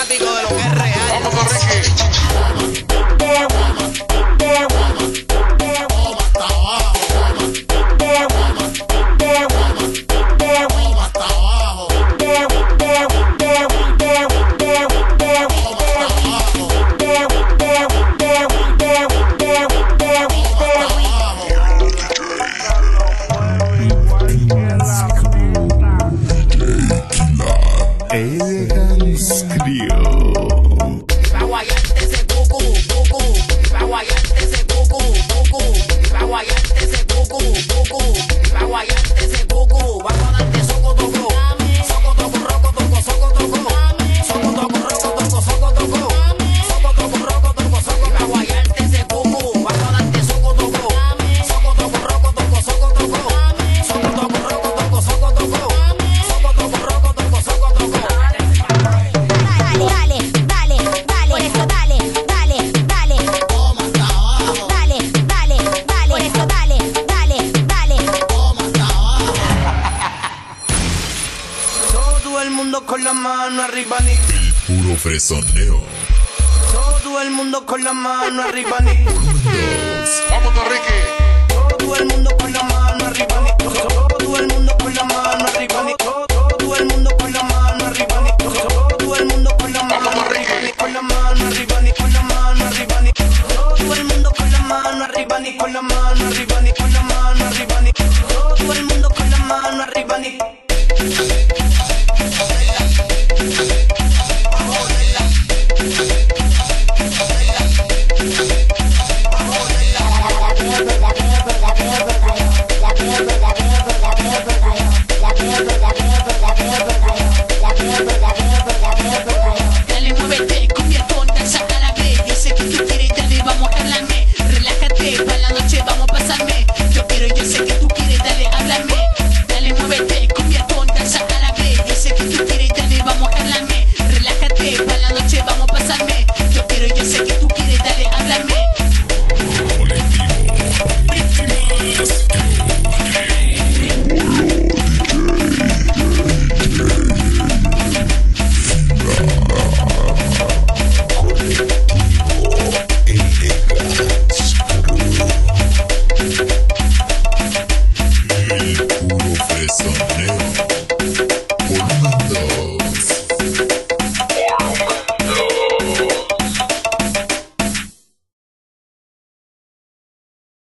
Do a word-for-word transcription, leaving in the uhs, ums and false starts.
fanático de lo que es real. Vamos con Ricky. Elegance Crew. Pa' guayarte ese cucu, cucu. Pa' guayarte ese cucu, cucu. Pa' guayarte ese cucu, cucu. Pa' guayarte ese cucu. Vamos a darte soco toco. Soco toco, roco toco, soco toco. Soco toco, roco toco, soco toco. Soco toco, roco toco, soco. Pa' guayarte ese cucu. Vamos a darte soco toco. Soco toco, roco toco, soco toco. Soco toco, roco toco, soco toco. Soco toco, roco toco, soco toco. Dale, dale, dale, por eso dale, dale, dale. Toma hasta abajo. Dale, dale, dale, por eso dale, dale, dale. Toma hasta abajo. Todo el mundo con la mano arriba ni. Puro fresoneo. Todo el mundo con la mano arriba ni. Vamos con Ricky. Todo el mundo con la mano arriba ni. Todo el mundo con la mano arriba ni. Todo el mundo con la mano arriba ni. Todo el mundo con la mano arriba ni. Con la mano arriba ni. Con la mano arriba ni. Todo el mundo con la mano arriba ni. Con la mano arriba ni. Con la mano arriba ni. Todo el mundo con la mano arriba ni. Dale, muévete, cumbia tonta, saca la B. Yo sé que tú quieres, dale, vamos a hablarme. Relájate, pa' la noche vamos a pasarme. Yo quiero, yo sé que tú quieres, dale, háblame. Dale, muévete, cumbia tonta, saca la B. Yo sé que tú quieres, dale, vamos a hablarme. Relájate, pa' la noche vamos a pasarme. Yo quiero, yo sé que tú quieres, dale, háblame. El puro fresoneo.